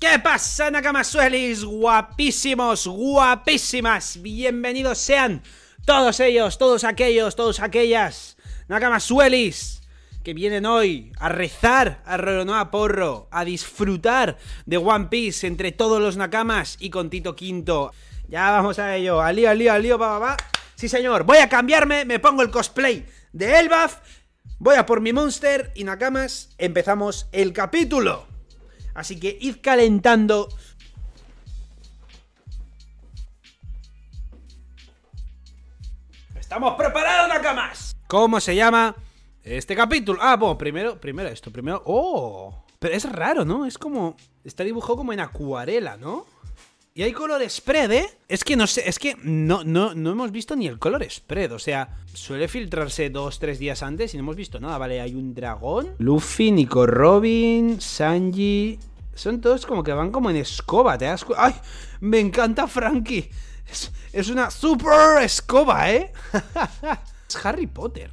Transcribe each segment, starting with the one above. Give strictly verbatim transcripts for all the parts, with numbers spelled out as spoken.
¿Qué pasa, Nakamasuelis? Guapísimos, guapísimas. Bienvenidos sean todos ellos, todos aquellos, todos aquellas Nakamasuelis que vienen hoy a rezar a Roronoa Porro, a disfrutar de One Piece entre todos los Nakamas y con Tito Quinto. Ya vamos a ello, al lío, al lío, al lío, pa, pa, pa. Sí señor, voy a cambiarme, me pongo el cosplay de Elbaf, voy a por mi monster y Nakamas, empezamos el capítulo. Así que id calentando. ¡Estamos preparados, Nakamas! ¿Cómo se llama este capítulo? Ah, bueno, primero, primero esto, primero... ¡Oh! Pero es raro, ¿no? Es como... Está dibujado como en acuarela, ¿no? Y hay color spread, ¿eh? Es que no sé, es que no, no, no hemos visto ni el color spread. O sea, suele filtrarse dos, tres días antes y no hemos visto nada. Vale, hay un dragón, Luffy, Nico Robin, Sanji. Son todos como que van como en escoba, ¿te das cuenta? ¡Ay! Me encanta Frankie. Es, es una super escoba, ¿eh? Es Harry Potter.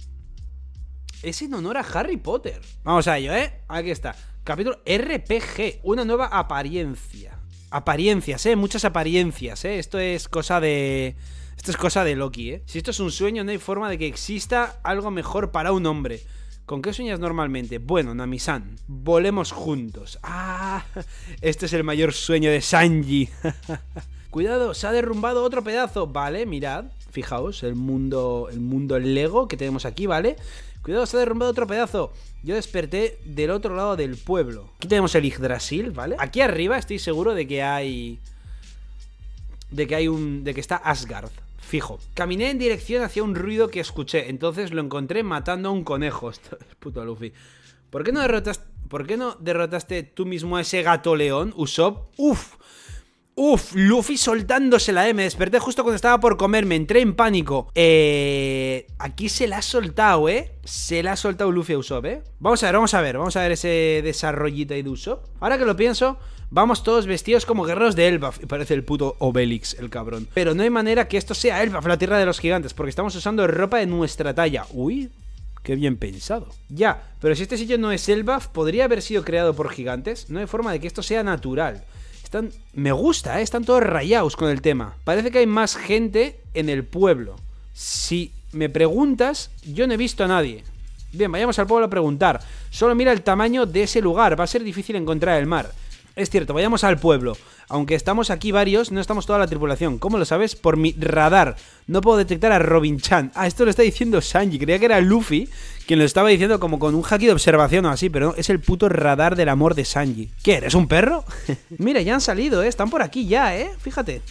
Es en honor a Harry Potter. Vamos a ello, ¿eh? Aquí está. Capítulo R P G. Una nueva apariencia. Apariencias, eh, muchas apariencias, eh. Esto es cosa de... Esto es cosa de Loki, eh. Si esto es un sueño, no hay forma de que exista algo mejor para un hombre. ¿Con qué sueñas normalmente? Bueno, Nami-san, volemos juntos. Ah, este es el mayor sueño de Sanji. Cuidado, se ha derrumbado otro pedazo. Vale, mirad, fijaos, el mundo, el mundo Lego que tenemos aquí, ¿vale? Cuidado, se ha derrumbado otro pedazo. Yo desperté del otro lado del pueblo. Aquí tenemos el Yggdrasil, ¿vale? Aquí arriba estoy seguro de que hay... De que hay un... De que está Asgard, fijo. Caminé en dirección hacia un ruido que escuché. Entonces lo encontré matando a un conejo. Esto es puto Luffy. ¿Por qué no derrotaste... ¿Por qué no derrotaste tú mismo a ese gato león, Usopp? Uf. Uf, Luffy soltándosela, eh. Me desperté justo cuando estaba por comer. Me entré en pánico. Eh... Aquí se la ha soltado, eh. Se la ha soltado Luffy a Usopp, eh. Vamos a ver, vamos a ver. Vamos a ver ese desarrollito ahí de Usopp. Ahora que lo pienso, vamos todos vestidos como guerreros de Elbaf. Y parece el puto Obelix, el cabrón. Pero no hay manera que esto sea Elbaf, la tierra de los gigantes, porque estamos usando ropa de nuestra talla. Uy, qué bien pensado. Ya, pero si este sitio no es Elbaf, podría haber sido creado por gigantes. No hay forma de que esto sea natural. Están... Me gusta, ¿eh? Están todos rayados con el tema. Parece que hay más gente en el pueblo. Si me preguntas, yo no he visto a nadie. Bien, vayamos al pueblo a preguntar. Solo mira el tamaño de ese lugar. Va a ser difícil encontrar el mar. Es cierto, vayamos al pueblo. Aunque estamos aquí varios, no estamos toda la tripulación. ¿Cómo lo sabes? Por mi radar. No puedo detectar a Robin-chan. Ah, esto lo está diciendo Sanji. Creía que era Luffy quien lo estaba diciendo como con un haki de observación o así. Pero no, es el puto radar del amor de Sanji. ¿Qué, eres un perro? Mira, ya han salido, ¿eh? Están por aquí ya, ¿eh? Fíjate.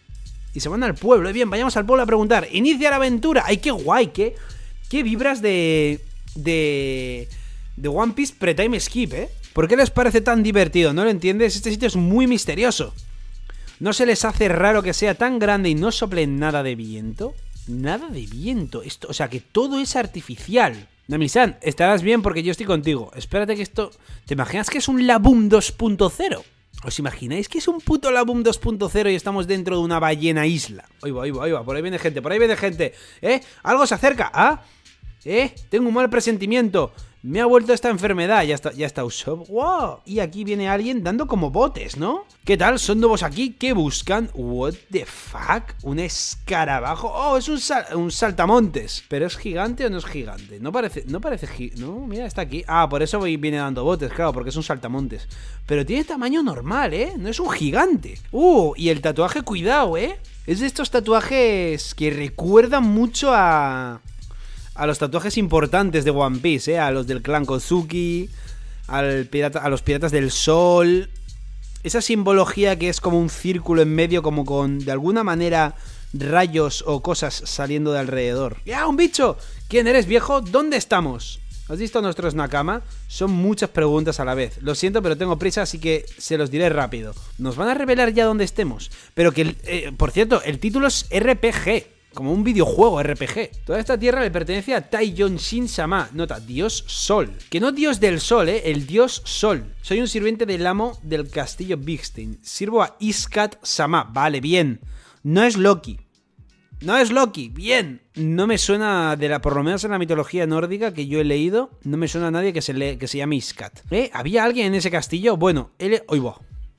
Y se van al pueblo. Bien, vayamos al pueblo a preguntar. Inicia la aventura. ¡Ay, qué guay! ¿Qué, qué vibras de... De... De One Piece pre-time skip, ¿eh? ¿Por qué les parece tan divertido? ¿No lo entiendes? Este sitio es muy misterioso. ¿No se les hace raro que sea tan grande y no sople nada de viento? Nada de viento. Esto, o sea, que todo es artificial. Nami-san, estarás bien porque yo estoy contigo. Espérate que esto... ¿Te imaginas que es un Laboom dos punto cero? ¿Os imagináis que es un puto Laboom dos punto cero y estamos dentro de una ballena isla? Ahí va, ahí va, ahí va. Por ahí viene gente, por ahí viene gente. ¿Eh? Algo se acerca. ¿Ah? ¿Eh? Tengo un mal presentimiento. Me ha vuelto esta enfermedad. Ya está, ya está Usopp. ¡Wow! Y aquí viene alguien dando como botes, ¿no? ¿Qué tal? ¿Son nuevos aquí? ¿Qué buscan? ¿What the fuck? ¿Un escarabajo? ¡Oh! Es un, sal un saltamontes. ¿Pero es gigante o no es gigante? No parece... No parece... No, mira, está aquí. Ah, por eso viene dando botes, claro, porque es un saltamontes. Pero tiene tamaño normal, ¿eh? No es un gigante. ¡Uh! Y el tatuaje, cuidado, ¿eh? Es de estos tatuajes que recuerdan mucho a... A los tatuajes importantes de One Piece, ¿eh? A los del clan Kozuki, al pirata, a los piratas del sol. Esa simbología que es como un círculo en medio, como con, de alguna manera, rayos o cosas saliendo de alrededor. ¡Ya, un bicho! ¿Quién eres, viejo? ¿Dónde estamos? ¿Has visto a nuestros Nakama? Son muchas preguntas a la vez. Lo siento, pero tengo prisa, así que se los diré rápido. Nos van a revelar ya dónde estemos. Pero que, eh, por cierto, el título es R P G. Como un videojuego R P G. Toda esta tierra le pertenece a Taiyonshin-sama. Nota, Dios Sol. Que no Dios del Sol, eh. El Dios Sol. Soy un sirviente del amo del castillo Bigstein. Sirvo a Iskat-sama. Vale, bien. No es Loki. No es Loki. Bien. No me suena, de la, por lo menos en la mitología nórdica que yo he leído, no me suena a nadie que se, le, que se llame Iskat. ¿Eh? ¿Había alguien en ese castillo? Bueno, él... ¡Oy, va!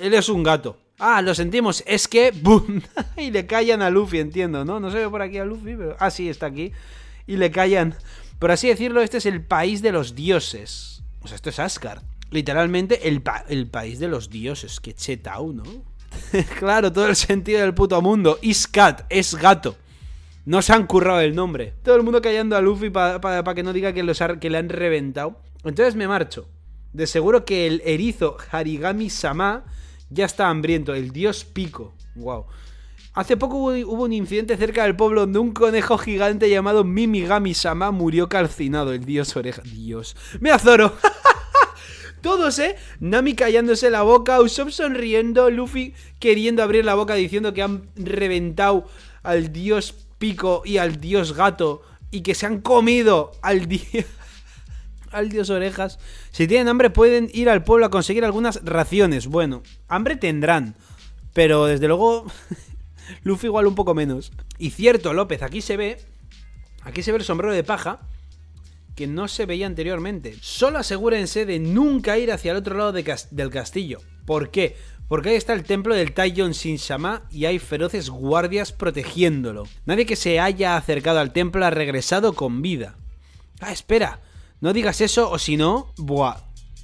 Él es un gato. Ah, lo sentimos, es que... ¡Bum! Y le callan a Luffy, entiendo, ¿no? No se ve por aquí a Luffy, pero... Ah, sí, está aquí. Y le callan. Por así decirlo, este es el país de los dioses. O sea, esto es Asgard. Literalmente el, pa el país de los dioses. Qué chetao, ¿no? Claro, todo el sentido del puto mundo. Iscat, es gato. No se han currado el nombre. Todo el mundo callando a Luffy para pa, pa que no diga que, los ha, que le han reventado. Entonces me marcho. De seguro que el erizo Harigami-sama ya está hambriento. El dios Pico. Wow. Hace poco hubo, hubo un incidente cerca del pueblo donde un conejo gigante llamado Mimigami-sama murió calcinado. El dios oreja. Dios. ¡Mira, Zoro! Todos, ¿eh? Nami callándose la boca, Usopp sonriendo, Luffy queriendo abrir la boca diciendo que han reventado al dios Pico y al dios Gato y que se han comido al dios... al dios Orejas. Si tienen hambre pueden ir al pueblo a conseguir algunas raciones. Bueno, hambre tendrán, pero desde luego Luffy igual un poco menos. Y cierto, López, aquí se ve, aquí se ve el sombrero de paja que no se veía anteriormente. Solo asegúrense de nunca ir hacia el otro lado de cas del castillo. ¿Por qué? Porque ahí está el templo del Taiyon Shin-sama y hay feroces guardias protegiéndolo. Nadie que se haya acercado al templo ha regresado con vida. Ah, espera, no digas eso o si no... Buah.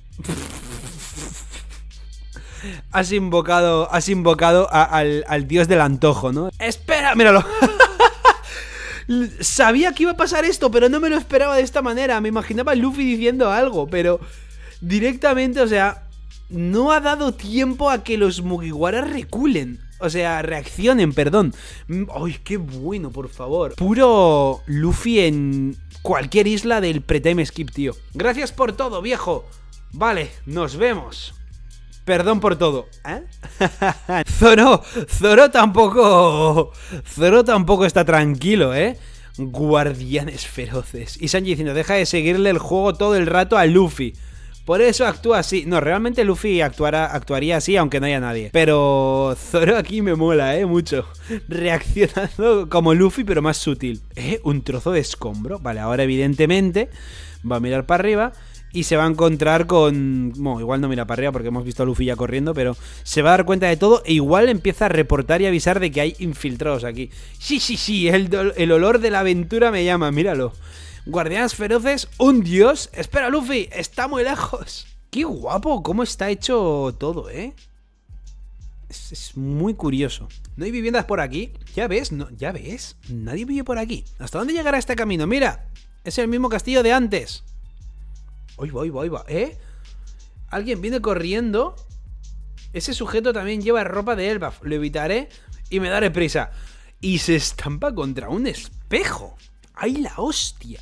Has invocado, has invocado a, al, al dios del antojo, ¿no? Espera, míralo. Sabía que iba a pasar esto, pero no me lo esperaba de esta manera. Me imaginaba a Luffy diciendo algo, pero directamente, o sea, no ha dado tiempo a que los Mugiwara reculen. O sea, reaccionen, perdón. ¡Ay, qué bueno, por favor! Puro Luffy en cualquier isla del pre-time skip, tío. Gracias por todo, viejo. Vale, nos vemos. Perdón por todo. ¿Eh? Zoro, Zoro tampoco... Zoro tampoco está tranquilo, ¿eh? Guardianes feroces. Y Sanji diciendo, deja de seguirle el juego todo el rato a Luffy. Por eso actúa así. No, realmente Luffy actuará, actuaría así aunque no haya nadie. Pero Zoro aquí me mola, ¿eh? Mucho. Reaccionando como Luffy, pero más sutil. ¿Eh? Un trozo de escombro. Vale, ahora evidentemente va a mirar para arriba y se va a encontrar con... Bueno, igual no mira para arriba porque hemos visto a Luffy ya corriendo, pero se va a dar cuenta de todo e igual empieza a reportar y avisar de que hay infiltrados aquí. Sí, sí, sí, el, el olor de la aventura me llama, míralo. Guardianes feroces, un dios. Espera, Luffy, está muy lejos. Qué guapo, cómo está hecho todo, ¿eh? Es, es muy curioso. ¿No hay viviendas por aquí? ¿Ya ves? No, ¿ya ves? Nadie vive por aquí. ¿Hasta dónde llegará este camino? Mira, es el mismo castillo de antes. Ahí va, ahí va, ahí va, ¿eh? Alguien viene corriendo. Ese sujeto también lleva ropa de Elbaf. Lo evitaré y me daré prisa. Y se estampa contra un espejo. ¡Ay, la hostia!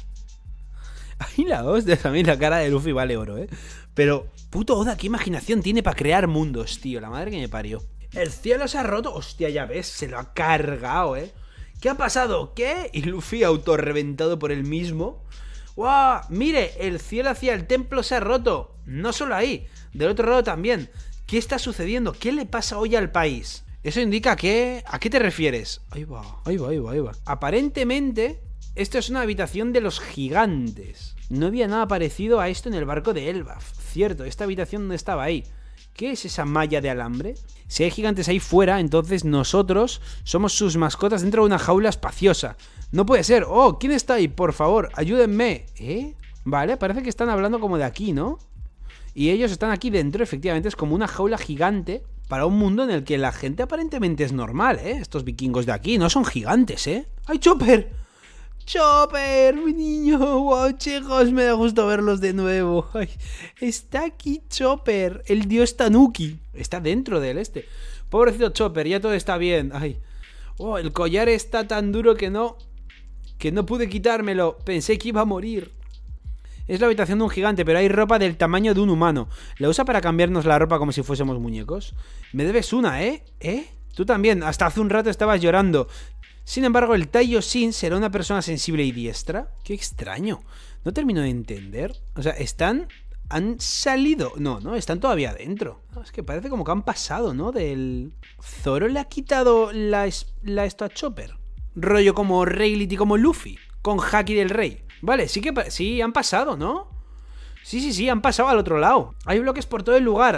¡Ay, la hostia! También la cara de Luffy vale oro, ¿eh? Pero, puto Oda, ¿qué imaginación tiene para crear mundos, tío? La madre que me parió. El cielo se ha roto. Hostia, ya ves, se lo ha cargado, ¿eh? ¿Qué ha pasado? ¿Qué? Y Luffy autorreventado por él mismo. ¡Wow! Mire, el cielo hacia el templo se ha roto. No solo ahí, del otro lado también. ¿Qué está sucediendo? ¿Qué le pasa hoy al país? Eso indica que... ¿A qué te refieres? Ahí va, ahí va, ahí va, ahí va. Aparentemente, esto es una habitación de los gigantes. No había nada parecido a esto en el barco de Elbaf. Cierto, esta habitación no estaba ahí. ¿Qué es esa malla de alambre? Si hay gigantes ahí fuera, entonces nosotros somos sus mascotas dentro de una jaula espaciosa. No puede ser. Oh, ¿quién está ahí? Por favor, ayúdenme. ¿Eh? Vale, parece que están hablando como de aquí, ¿no? Y ellos están aquí dentro, efectivamente, es como una jaula gigante para un mundo en el que la gente aparentemente es normal, ¿eh? Estos vikingos de aquí no son gigantes, ¿eh? ¡Ay, Chopper! ¡Chopper, mi niño! ¡Wow, chicos! Me da gusto verlos de nuevo. Ay, está aquí Chopper, el dios Tanuki. Está dentro del este. Pobrecito Chopper, ya todo está bien. Ay, oh, el collar está tan duro que no... Que no pude quitármelo. Pensé que iba a morir. Es la habitación de un gigante, pero hay ropa del tamaño de un humano. ¿La usa para cambiarnos la ropa como si fuésemos muñecos? Me debes una, ¿eh? ¿Eh? Tú también. Hasta hace un rato estabas llorando. Sin embargo, el Taiyo Shin será una persona sensible y diestra. Qué extraño. No termino de entender. O sea, están... ¿Han salido? No, no, están todavía dentro. No, es que parece como que han pasado, ¿no? Del... Zoro le ha quitado la, la esto a Chopper. Rollo como Rayleigh y como Luffy. Con Haki del Rey. Vale, sí que sí, han pasado, ¿no? Sí, sí, sí, han pasado al otro lado. Hay bloques por todo el lugar.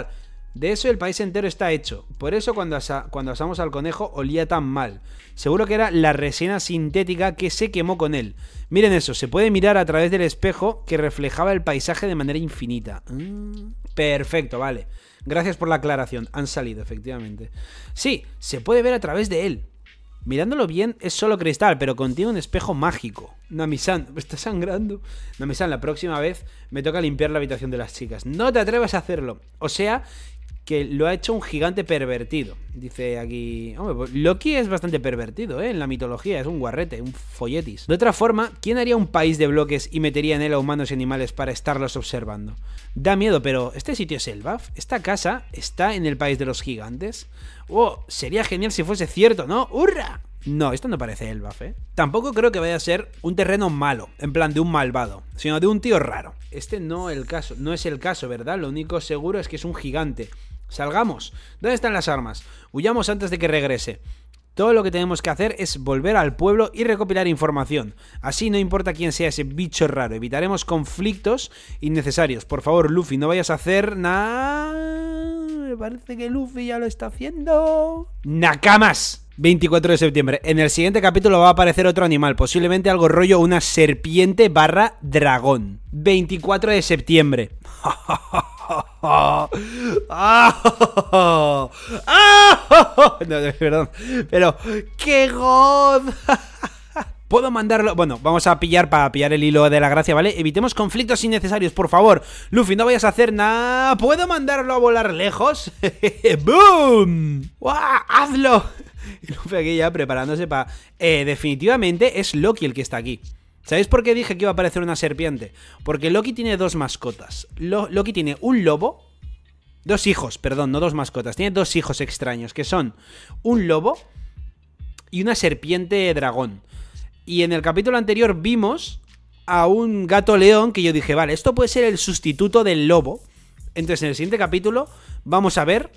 De eso el país entero está hecho. Por eso cuando, asa cuando asamos al conejo olía tan mal. Seguro que era la resina sintética que se quemó con él. Miren eso, se puede mirar a través del espejo que reflejaba el paisaje de manera infinita. Mm, perfecto, vale. Gracias por la aclaración. Han salido, efectivamente. Sí, se puede ver a través de él. Mirándolo bien es solo cristal, pero contiene un espejo mágico. Nami-san, me está sangrando. Nami-san, la próxima vez me toca limpiar la habitación de las chicas. No te atrevas a hacerlo. O sea, que lo ha hecho un gigante pervertido. Dice aquí... Hombre, pues Loki es bastante pervertido, ¿eh? En la mitología, es un guarrete, un folletis. De otra forma, ¿quién haría un país de bloques y metería en él a humanos y animales para estarlos observando? Da miedo, pero ¿este sitio es Elbaf? ¿Esta casa está en el país de los gigantes? Oh, sería genial si fuese cierto, ¿no? ¡Hurra! No, esto no parece Elbaf, ¿eh? Tampoco creo que vaya a ser un terreno malo, en plan de un malvado, sino de un tío raro. Este no el caso, no es el caso, ¿verdad? Lo único seguro es que es un gigante. Salgamos. ¿Dónde están las armas? Huyamos antes de que regrese. Todo lo que tenemos que hacer es volver al pueblo y recopilar información. Así no importa quién sea ese bicho raro. Evitaremos conflictos innecesarios. Por favor, Luffy, no vayas a hacer nada. Me parece que Luffy ya lo está haciendo. ¡Nakamas! veinticuatro de septiembre. En el siguiente capítulo va a aparecer otro animal. Posiblemente algo rollo una serpiente barra dragón. veinticuatro de septiembre. No, perdón. Pero, ¡qué god! Puedo mandarlo... Bueno, vamos a pillar para pillar el hilo de la gracia, ¿vale? Evitemos conflictos innecesarios, por favor. Luffy, no vayas a hacer nada. ¿Puedo mandarlo a volar lejos? ¡Boom! ¡Guau! ¡Hazlo! Y Luffy aquí ya preparándose para... Eh, definitivamente es Loki el que está aquí. ¿Sabéis por qué dije que iba a aparecer una serpiente? Porque Loki tiene dos mascotas. Lo Loki tiene un lobo... Dos hijos, perdón, no dos mascotas. Tiene dos hijos extraños, que son un lobo y una serpiente dragón. Y en el capítulo anterior vimos a un gato león que yo dije, vale, esto puede ser el sustituto del lobo. Entonces en el siguiente capítulo vamos a ver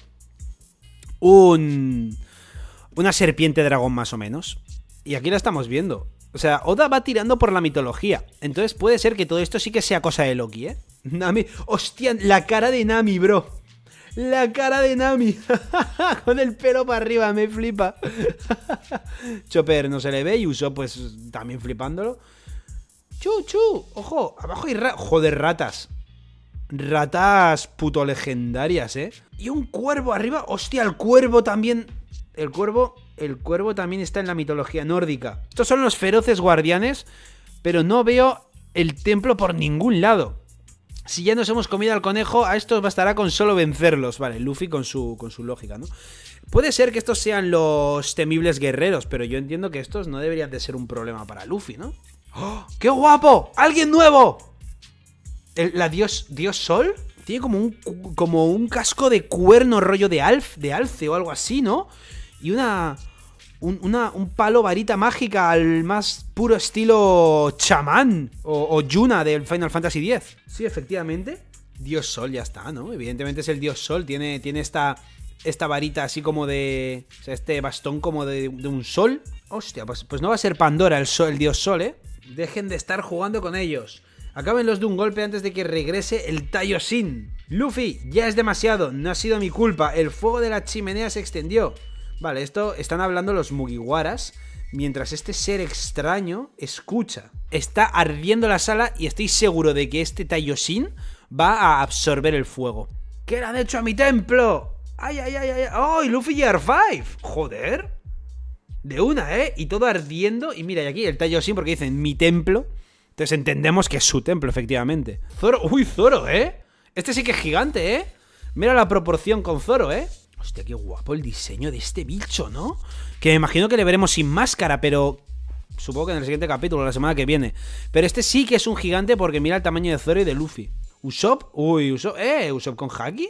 un... una serpiente dragón más o menos. Y aquí la estamos viendo. O sea, Oda va tirando por la mitología. Entonces puede ser que todo esto sí que sea cosa de Loki, ¿eh? Nami... Hostia, la cara de Nami, bro. La cara de Nami. Con el pelo para arriba, me flipa. Chopper no se le ve y Usopp pues también flipándolo. Chu, chu. Ojo, abajo hay ra... Joder, ratas. Ratas puto legendarias, ¿eh? Y un cuervo arriba. Hostia, el cuervo también... El cuervo... El cuervo también está en la mitología nórdica. Estos son los feroces guardianes, pero no veo el templo por ningún lado. Si ya nos hemos comido al conejo, a estos bastará con solo vencerlos. Vale, Luffy con su, con su lógica, ¿no? Puede ser que estos sean los temibles guerreros, pero yo entiendo que estos no deberían de ser un problema para Luffy, ¿no? ¡Oh, qué guapo! ¡Alguien nuevo! ¿El, ¿La dios, dios Sol? Tiene como un, como un casco de cuerno rollo de, alf, de alce o algo así, ¿no? Y una, un, una, un palo varita mágica al más puro estilo chamán o, o Yuna del Final Fantasy X. Sí, efectivamente. Dios Sol, ya está, ¿no? Evidentemente es el Dios Sol. Tiene, tiene esta, esta varita así como de... O sea, este bastón como de, de un sol. Hostia, pues, pues no va a ser Pandora el, sol, el Dios Sol, ¿eh? Dejen de estar jugando con ellos. Acábenlos de un golpe antes de que regrese el Taiyo-Shin. Luffy, ya es demasiado. No ha sido mi culpa. El fuego de la chimenea se extendió. Vale, esto están hablando los Mugiwaras, mientras este ser extraño escucha. Está ardiendo la sala y estoy seguro de que este Taiyo-Shin va a absorber el fuego. ¿Qué le han hecho a mi templo? ¡Ay, ay, ay, ay! ¡Oh, y Luffy Gear cinco! ¡Joder! De una, ¿eh? Y todo ardiendo. Y mira, y aquí el Taiyo-Shin porque dicen mi templo. Entonces entendemos que es su templo, efectivamente. Zoro, uy, Zoro, ¿eh? Este sí que es gigante, ¿eh? Mira la proporción con Zoro, ¿eh? Hostia, qué guapo el diseño de este bicho, ¿no? Que me imagino que le veremos sin máscara, pero... Supongo que en el siguiente capítulo, la semana que viene. Pero este sí que es un gigante porque mira el tamaño de Zoro y de Luffy. ¿Usopp? Uy, Usopp... ¿Eh? ¿Usopp con Haki?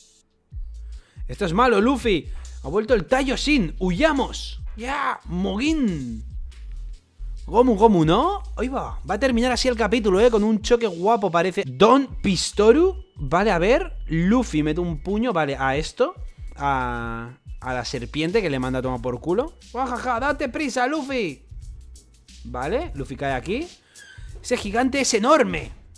Esto es malo, Luffy. Ha vuelto el Taiyo-Shin. ¡Huyamos! ¡Ya! ¡Mogin! Gomu, Gomu, ¿no? Ahí va. Va a terminar así el capítulo, ¿eh? Con un choque guapo, parece. Don Pistoru. Vale, a ver. Luffy mete un puño, vale, a esto. A, a la serpiente que le manda a tomar por culo. ¡Jajaja! ¡Date prisa, Luffy! Vale, Luffy cae aquí. Ese gigante es enorme.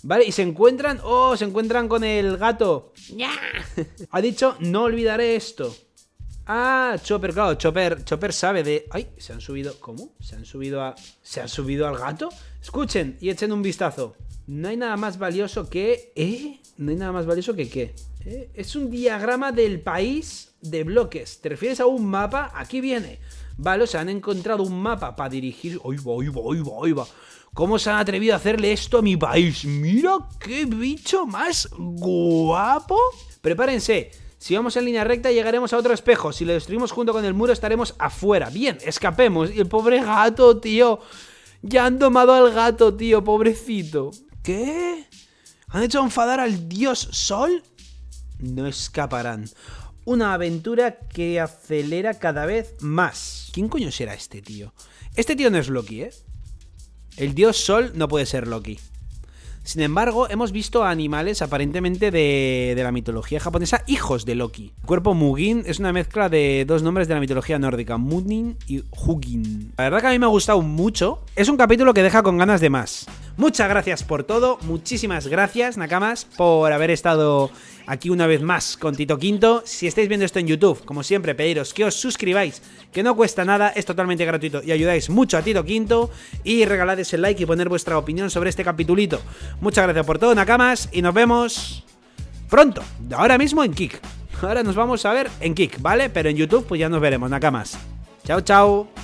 Vale, y se encuentran... ¡Oh! Se encuentran con el gato. Ha dicho, no olvidaré esto. Ah, Chopper, claro, Chopper, Chopper sabe de... ¡Ay! Se han subido... ¿Cómo? ¿Se han subido a... ¿Se han subido al gato? Escuchen y echen un vistazo. No hay nada más valioso que... ¿Eh? No hay nada más valioso que ¿qué? ¿Eh? Es un diagrama del país de bloques. ¿Te refieres a un mapa? Aquí viene. Vale, o sea, han encontrado un mapa para dirigir... ¡Ay, va, ay, va, ay, va, ay, va! ¿Cómo se han atrevido a hacerle esto a mi país? ¡Mira qué bicho más guapo! Prepárense. Si vamos en línea recta llegaremos a otro espejo. Si lo destruimos junto con el muro estaremos afuera. Bien, escapemos. Y el pobre gato, tío. Ya han domado al gato, tío, pobrecito. ¿Qué? ¿Han hecho enfadar al dios Sol? No escaparán. Una aventura que acelera cada vez más. ¿Quién coño será este tío? Este tío no es Loki, ¿eh? El dios Sol no puede ser Loki. Sin embargo, hemos visto animales aparentemente de, de la mitología japonesa, hijos de Loki. El cuerpo Mugin es una mezcla de dos nombres de la mitología nórdica, Munin y Hugin. La verdad que a mí me ha gustado mucho. Es un capítulo que deja con ganas de más. Muchas gracias por todo, muchísimas gracias, Nakamas, por haber estado aquí una vez más con Tito Quinto. Si estáis viendo esto en YouTube, como siempre, pediros que os suscribáis, que no cuesta nada, es totalmente gratuito y ayudáis mucho a Tito Quinto. Y regalad ese like y poner vuestra opinión sobre este capitulito. Muchas gracias por todo, Nakamas, y nos vemos pronto, ahora mismo en Kick. Ahora nos vamos a ver en Kick, ¿vale? Pero en YouTube pues ya nos veremos, Nakamas. Chao, chao.